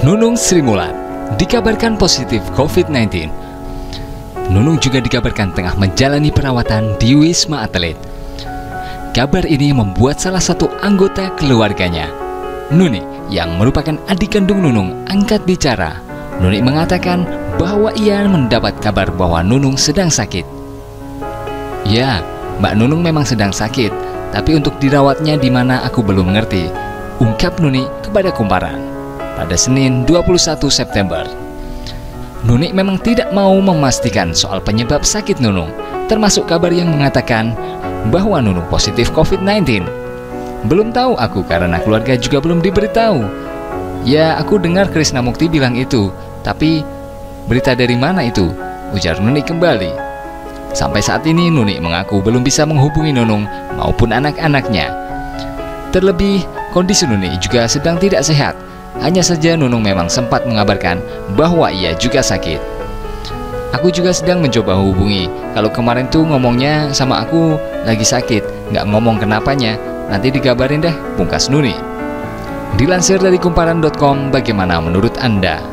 Nunung Sri Mulat dikabarkan positif COVID-19. Nunung juga dikabarkan tengah menjalani perawatan di Wisma Atlet. Kabar ini membuat salah satu anggota keluarganya, Nuni, yang merupakan adik kandung Nunung, angkat bicara. Nuni mengatakan bahwa ia mendapat kabar bahwa Nunung sedang sakit. Ya, Mbak Nunung memang sedang sakit, tapi untuk dirawatnya di mana aku belum mengerti, ungkap Nuni kepada Kumparan pada Senin 21 September. Nuni memang tidak mau memastikan soal penyebab sakit Nunung, termasuk kabar yang mengatakan bahwa Nunung positif COVID-19. Belum tahu aku karena keluarga juga belum diberitahu. Ya, aku dengar Krisna Mukti bilang itu, tapi berita dari mana itu? Ujar Nuni kembali. Sampai saat ini Nuni mengaku belum bisa menghubungi Nunung maupun anak-anaknya. Terlebih, kondisi Nuni juga sedang tidak sehat. Hanya saja Nunung memang sempat mengabarkan bahwa ia juga sakit. Aku juga sedang mencoba hubungi. Kalau kemarin tuh ngomongnya sama aku lagi sakit, nggak ngomong kenapanya. Nanti dikabarin deh, pungkas Nuni. Dilansir dari kumparan.com, bagaimana menurut Anda?